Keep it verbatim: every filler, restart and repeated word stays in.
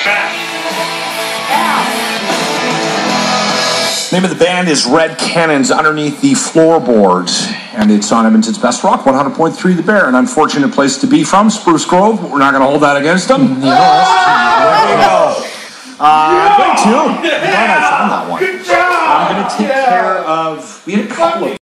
Name of the band is Red Cannon's Underneath the Floorboards, and it's on Edmonton's Best Rock, one hundred point three The Bear. An unfortunate place to be from, Spruce Grove, but we're not going to hold that against them. There you go. Uh, great tune. I'm glad I found that one. I'm going to take care of, we had a couple of